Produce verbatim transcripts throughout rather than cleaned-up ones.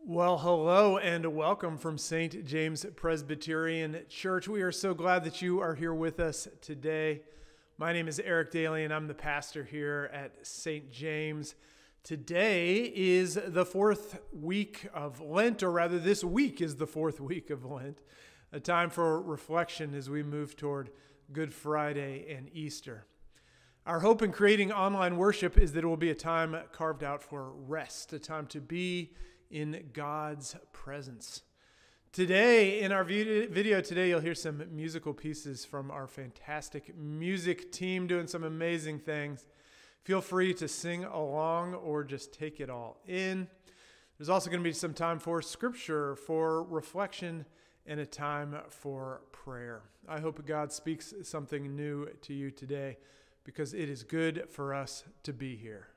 Well, hello and welcome from Saint James Presbyterian Church. We are so glad that you are here with us today. My name is Eric Daly and I'm the pastor here at Saint James. Today is the fourth week of Lent, or rather this week is the fourth week of Lent, a time for reflection as we move toward Good Friday and Easter. Our hope in creating online worship is that it will be a time carved out for rest, a time to be in God's presence. Today, in our video today, you'll hear some musical pieces from our fantastic music team doing some amazing things. Feel free to sing along or just take it all in. There's also going to be some time for scripture, for reflection, and a time for prayer. I hope God speaks something new to you today, because it is good for us to be here.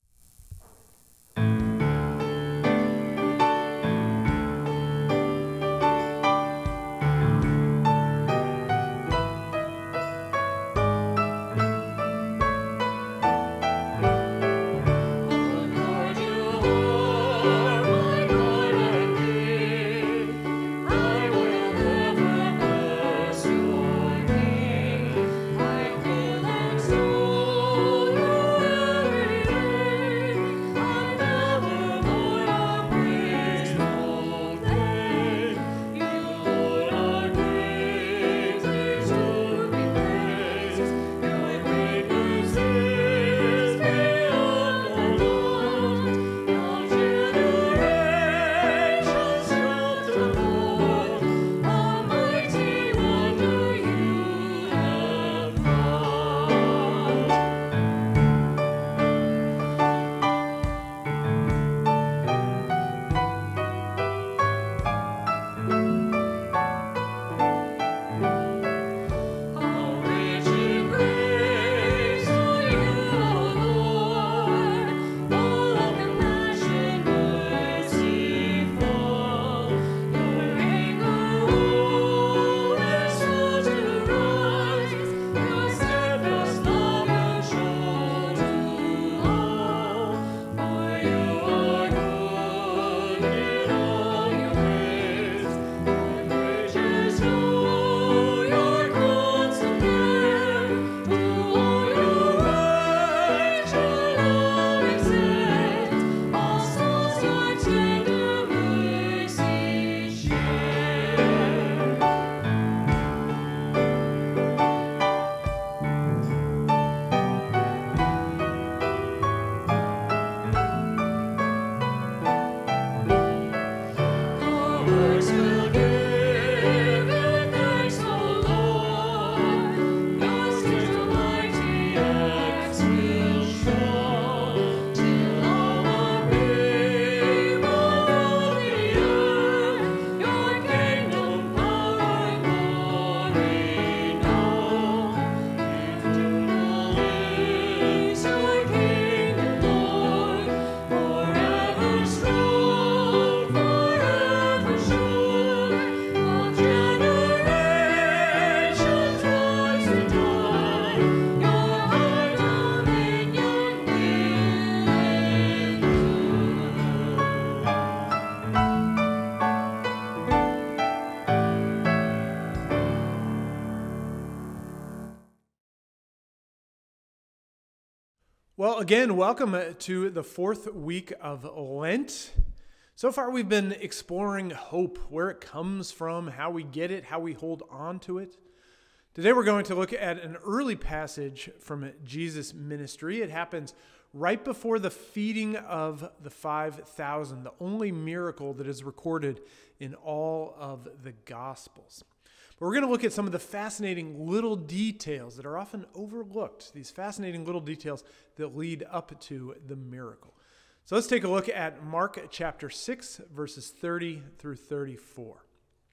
Well, again, welcome to the fourth week of Lent. So far, we've been exploring hope, where it comes from, how we get it, how we hold on to it. Today, we're going to look at an early passage from Jesus' ministry. It happens right before the feeding of the five thousand, the only miracle that is recorded in all of the Gospels. But we're going to look at some of the fascinating little details that are often overlooked, these fascinating little details that lead up to the miracle. So let's take a look at Mark chapter six, verses thirty through thirty-four.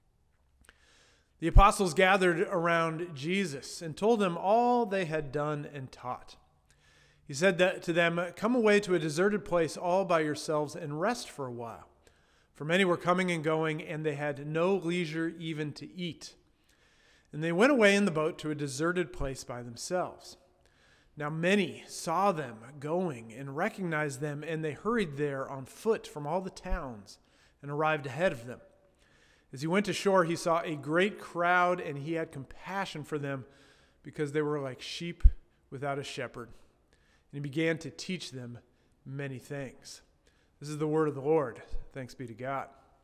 The apostles gathered around Jesus and told him all they had done and taught. He said that to them, "Come away to a deserted place all by yourselves and rest for a while." For many were coming and going, and they had no leisure even to eat. And they went away in the boat to a deserted place by themselves. Now many saw them going and recognized them, and they hurried there on foot from all the towns and arrived ahead of them. As he went ashore, he saw a great crowd, and he had compassion for them because they were like sheep without a shepherd. And he began to teach them many things. This is the word of the Lord. Thanks be to God.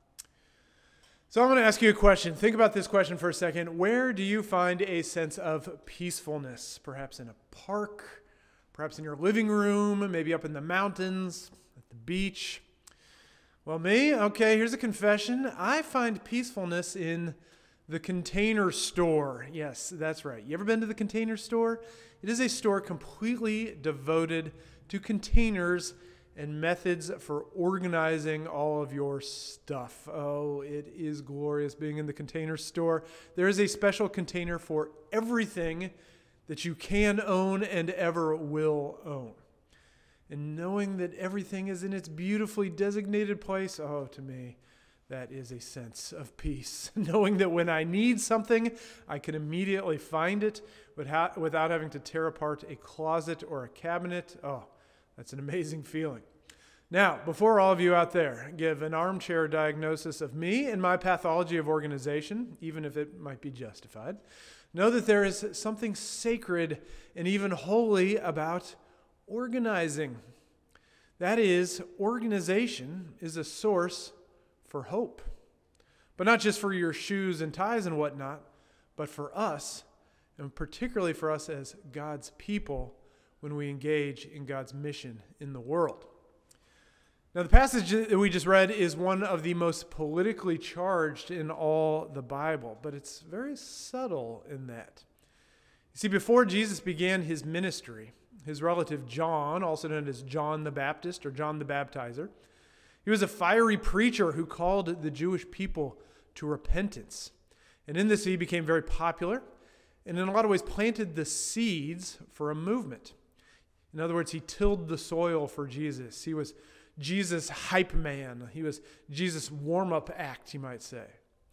So I'm going to ask you a question. Think about this question for a second. Where do you find a sense of peacefulness? Perhaps in a park, perhaps in your living room, maybe up in the mountains, at the beach. Well, me? Okay, here's a confession. I find peacefulness in the Container Store. Yes, that's right. You ever been to the Container Store? It is a store completely devoted to containers and methods for organizing all of your stuff. Oh, it is glorious being in the Container Store. There is a special container for everything that you can own and ever will own. And knowing that everything is in its beautifully designated place, oh, to me, that is a sense of peace. Knowing that when I need something, I can immediately find it without having to tear apart a closet or a cabinet. Oh, that's an amazing feeling. Now, before all of you out there give an armchair diagnosis of me and my pathology of organization, even if it might be justified, know that there is something sacred and even holy about organizing. That is, organization is a source for hope. But not just for your shoes and ties and whatnot, but for us, and particularly for us as God's people when we engage in God's mission in the world. Now, the passage that we just read is one of the most politically charged in all the Bible, but it's very subtle in that. You see, before Jesus began his ministry, his relative John, also known as John the Baptist or John the Baptizer, he was a fiery preacher who called the Jewish people to repentance. And in this, he became very popular and in a lot of ways planted the seeds for a movement. In other words, he tilled the soil for Jesus. He was Jesus' hype man. He was Jesus' warm-up act, you might say.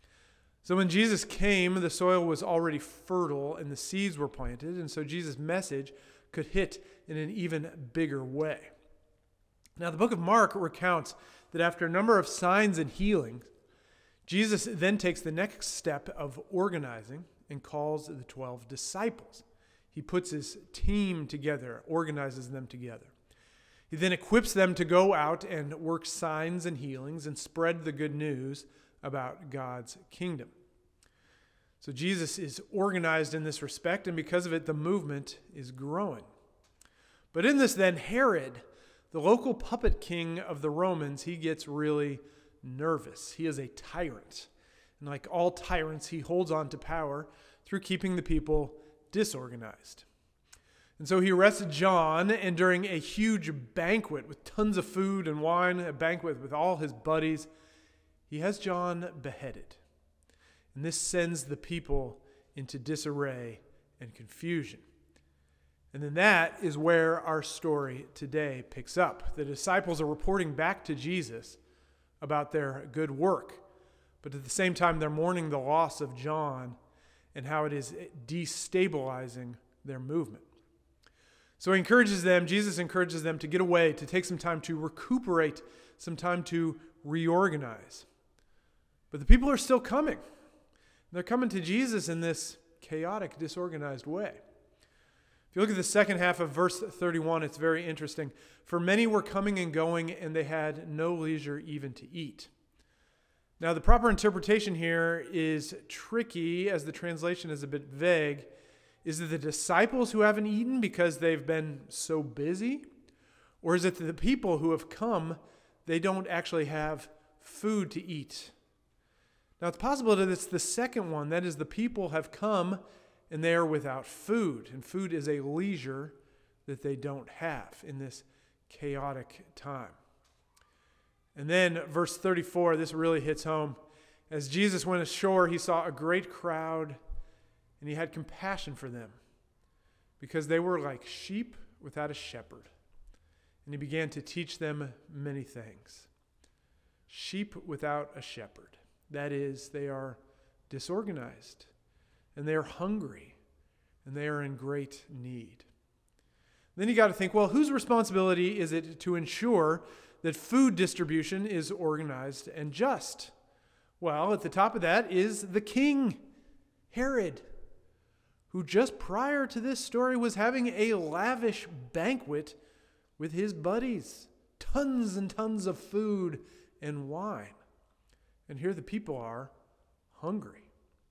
So when Jesus came, the soil was already fertile and the seeds were planted, and so Jesus' message could hit in an even bigger way. Now, the book of Mark recounts that after a number of signs and healings, Jesus then takes the next step of organizing and calls the twelve disciples. He puts his team together, organizes them together. He then equips them to go out and work signs and healings and spread the good news about God's kingdom. So Jesus is organized in this respect, and because of it, the movement is growing. But in this then, Herod, the local puppet king of the Romans, he gets really nervous. He is a tyrant. And like all tyrants, he holds on to power through keeping the people disorganized. And so he arrests John, and during a huge banquet with tons of food and wine, a banquet with all his buddies, he has John beheaded. And this sends the people into disarray and confusion. And then that is where our story today picks up. The disciples are reporting back to Jesus about their good work, but at the same time they're mourning the loss of John and how it is destabilizing their movement. So he encourages them, Jesus encourages them to get away, to take some time to recuperate, some time to reorganize. But the people are still coming. They're coming to Jesus in this chaotic, disorganized way. If you look at the second half of verse thirty-one, it's very interesting. For many were coming and going, and they had no leisure even to eat. Now, the proper interpretation here is tricky, as the translation is a bit vague. Is it the disciples who haven't eaten because they've been so busy? Or is it the people who have come, they don't actually have food to eat? Now, it's possible that it's the second one. That is, the people have come and they are without food. And food is a leisure that they don't have in this chaotic time. And then verse thirty-four, this really hits home. As Jesus went ashore, he saw a great crowd, and he had compassion for them because they were like sheep without a shepherd. And he began to teach them many things. Sheep without a shepherd. That is, they are disorganized, and they are hungry, and they are in great need. Then you got to think, well, whose responsibility is it to ensure that food distribution is organized and just. Well, at the top of that is the king, Herod, who just prior to this story was having a lavish banquet with his buddies. Tons and tons of food and wine. And here the people are hungry.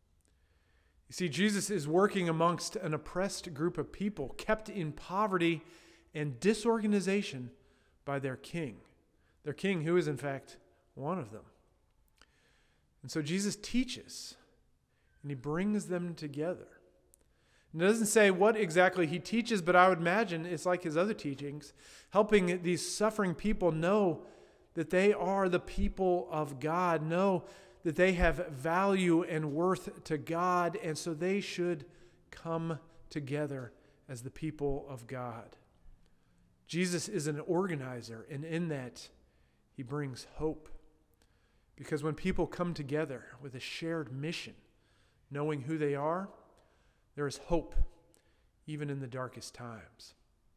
You see, Jesus is working amongst an oppressed group of people, kept in poverty and disorganization by their king. Their king who is in fact one of them. And so Jesus teaches, and he brings them together. And it doesn't say what exactly he teaches, but I would imagine it's like his other teachings, helping these suffering people know that they are the people of God, know that they have value and worth to God, and so they should come together as the people of God. Jesus is an organizer, and in that, he brings hope. Because when people come together with a shared mission, knowing who they are, there is hope, even in the darkest times.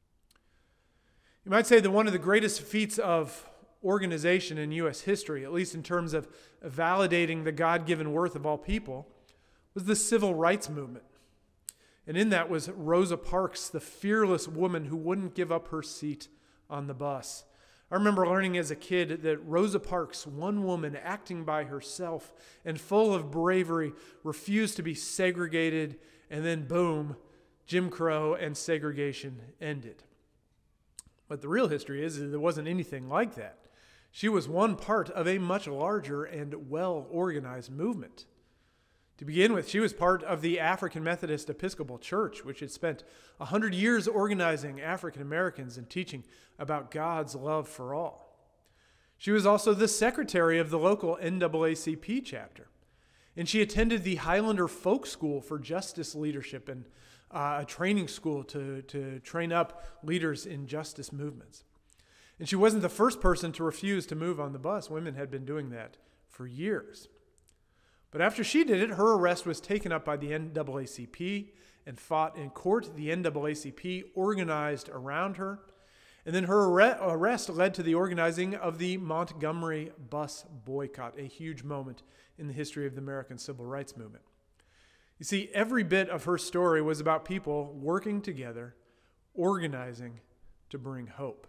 You might say that one of the greatest feats of organization in U S history, at least in terms of validating the God-given worth of all people, was the civil rights movement. And in that was Rosa Parks, the fearless woman who wouldn't give up her seat on the bus. I remember learning as a kid that Rosa Parks, one woman acting by herself and full of bravery, refused to be segregated, and then boom, Jim Crow and segregation ended. But the real history is that there wasn't anything like that. She was one part of a much larger and well-organized movement. To begin with, she was part of the African Methodist Episcopal Church, which had spent one hundred years organizing African Americans and teaching about God's love for all. She was also the secretary of the local N double A C P chapter. And she attended the Highlander Folk School for Justice Leadership, and uh, a training school to, to train up leaders in justice movements. And she wasn't the first person to refuse to move on the bus. Women had been doing that for years. But after she did it, her arrest was taken up by the N double A C P and fought in court. The N double A C P organized around her. And then her arrest led to the organizing of the Montgomery bus boycott, a huge moment in the history of the American Civil Rights Movement. You see, every bit of her story was about people working together, organizing to bring hope.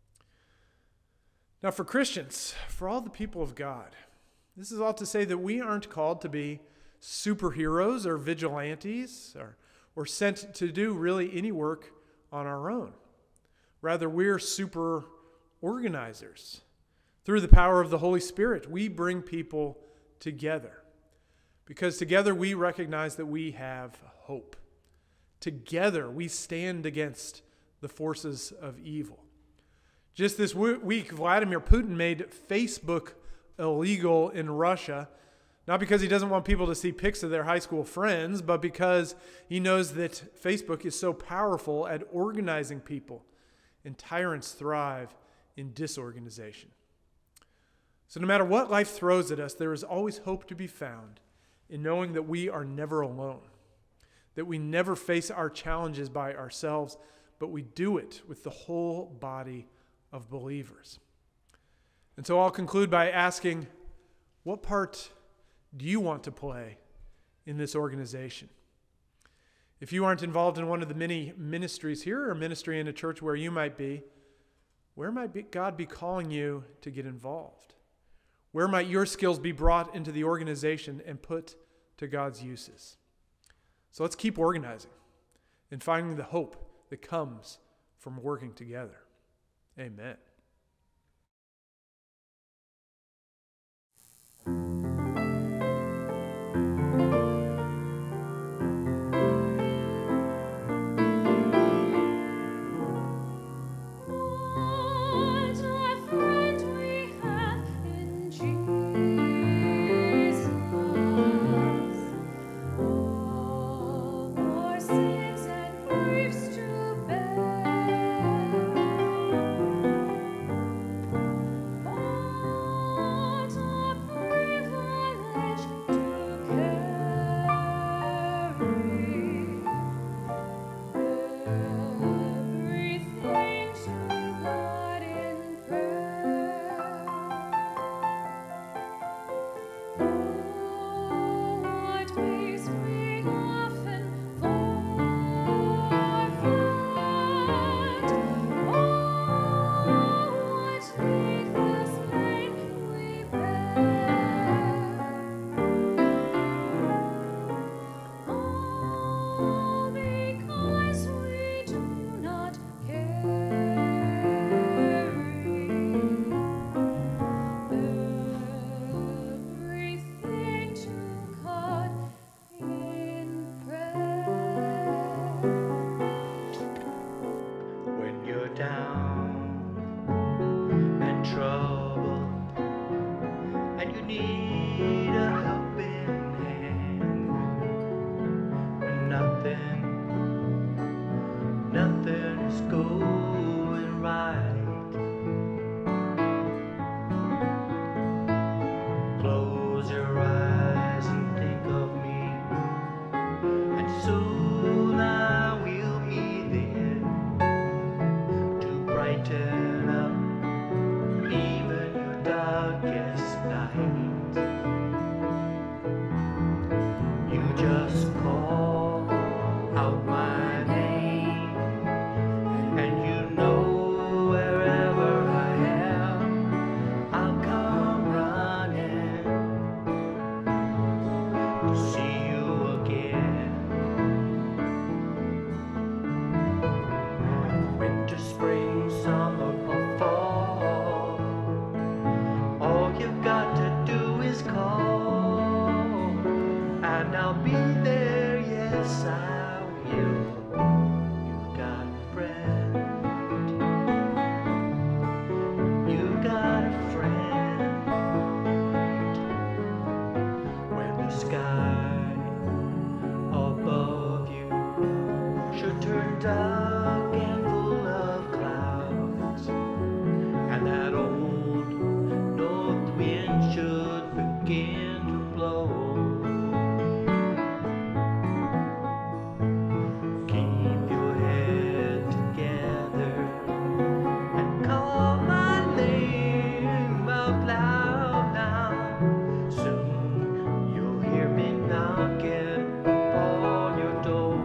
Now, for Christians, for all the people of God, this is all to say that we aren't called to be superheroes or vigilantes or, or sent to do really any work on our own. Rather, we're super organizers. Through the power of the Holy Spirit, we bring people together. Because together we recognize that we have hope. Together we stand against the forces of evil. Just this week, Vladimir Putin made Facebook illegal in Russia, not because he doesn't want people to see pics of their high school friends, but because he knows that Facebook is so powerful at organizing people, and tyrants thrive in disorganization. So no matter what life throws at us, there is always hope to be found in knowing that we are never alone, that we never face our challenges by ourselves, but we do it with the whole body of believers. And so I'll conclude by asking, what part do you want to play in this organization? If you aren't involved in one of the many ministries here or ministry in a church where you might be, where might God be calling you to get involved? Where might your skills be brought into the organization and put to God's uses? So let's keep organizing and finding the hope that comes from working together. Amen. I will. You've got a friend. You've got a friend. When the sky above you should turn dark and full of clouds, and that old north wind should begin to blow, keep your head together and call my name out loud now. Soon you'll hear me knocking upon your door.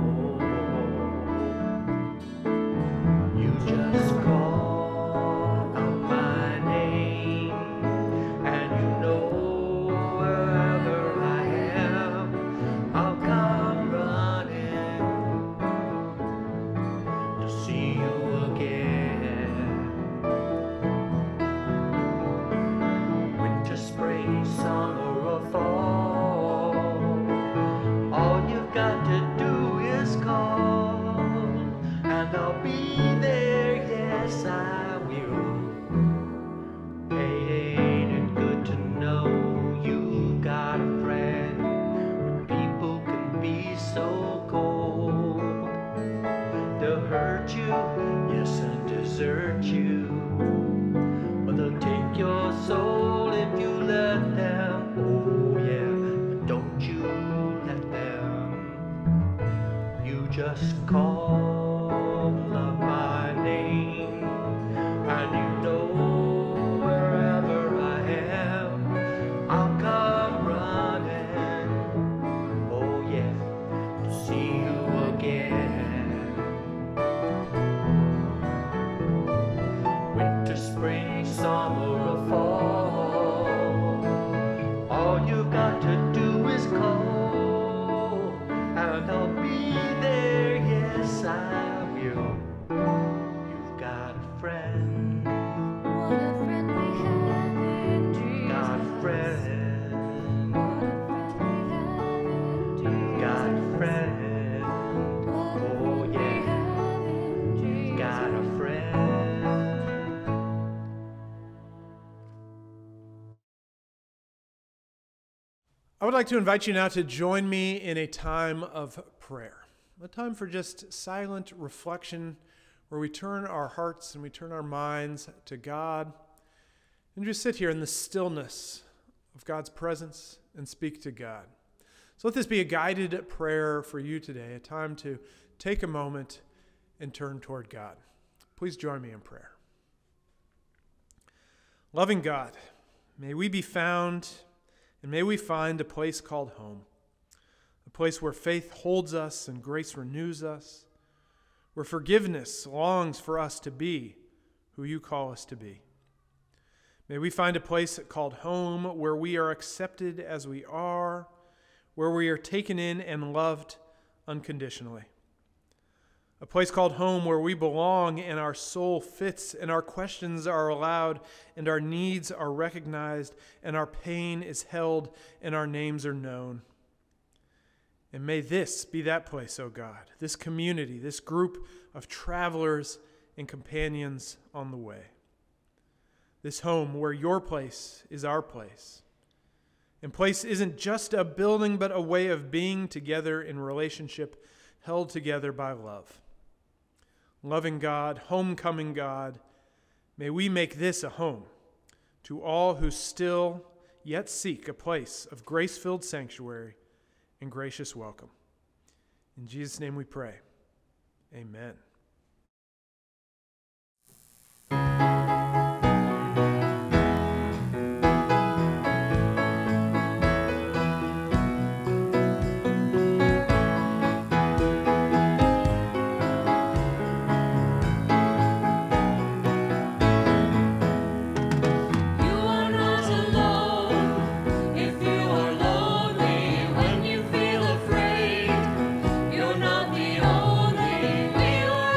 You just call out my name, and you know wherever I am, I'll come running to see you again. Winter, spring, summer, or fall, all you've got to do is call, and I'll be there, yes I will. Hey, ain't it good to know you got a friend when people can be so cold? They'll hurt you, yes, and desert you, but they'll take your soul if you let them. Oh yeah, but don't you let them. You just call out my name, and you know wherever I am, I'll come running. Oh yeah, to see you again. Winter, spring, summer, or fall, all you got to do is call, and I'll be there, yes I will. You've got a friend. What a friend we have in You've got a Jesus. friend. What a friend we have in You've got a Jesus. friend. What a Oh friend we yeah, have in you've got a Jesus. friend. I would like to invite you now to join me in a time of prayer, a time for just silent reflection where we turn our hearts and we turn our minds to God and just sit here in the stillness of God's presence and speak to God. So let this be a guided prayer for you today, a time to take a moment and turn toward God. Please join me in prayer. Loving God, may we be found and may we find a place called home, a place where faith holds us and grace renews us, where forgiveness longs for us to be who you call us to be. May we find a place called home where we are accepted as we are, where we are taken in and loved unconditionally. A place called home where we belong and our soul fits and our questions are allowed and our needs are recognized and our pain is held and our names are known. And may this be that place, O God, this community, this group of travelers and companions on the way. This home where your place is our place. And place isn't just a building, but a way of being together in relationship, held together by love. Loving God, homecoming God, may we make this a home to all who still yet seek a place of grace-filled sanctuary and gracious welcome. In Jesus' name we pray. Amen. You are not alone if you are lonely when you feel afraid. You're not the only. We are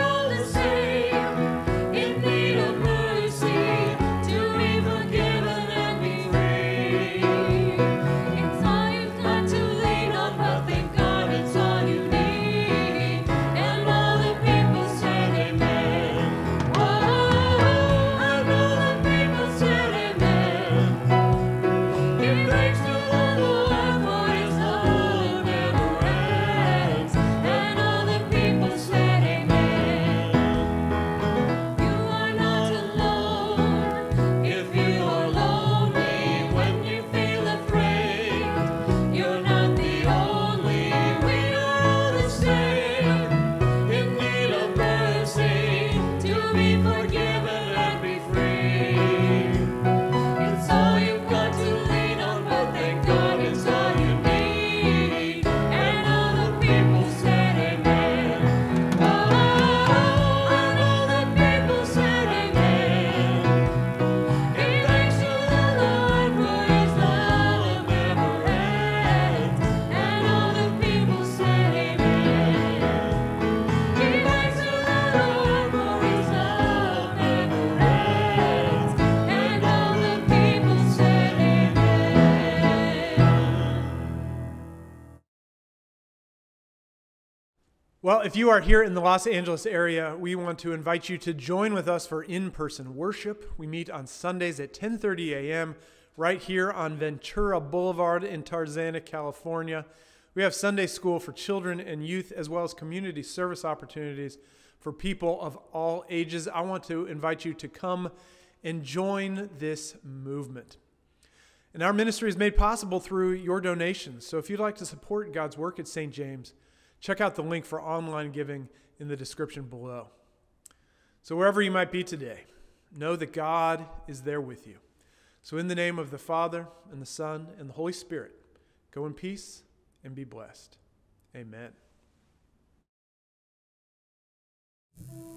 Well, if you are here in the Los Angeles area, we want to invite you to join with us for in-person worship. We meet on Sundays at ten thirty a.m. right here on Ventura Boulevard in Tarzana, California. We have Sunday school for children and youth, as well as community service opportunities for people of all ages. I want to invite you to come and join this movement. And our ministry is made possible through your donations. So if you'd like to support God's work at Saint James, check out the link for online giving in the description below. So wherever you might be today, know that God is there with you. So in the name of the Father, and the Son, and the Holy Spirit, go in peace and be blessed. Amen.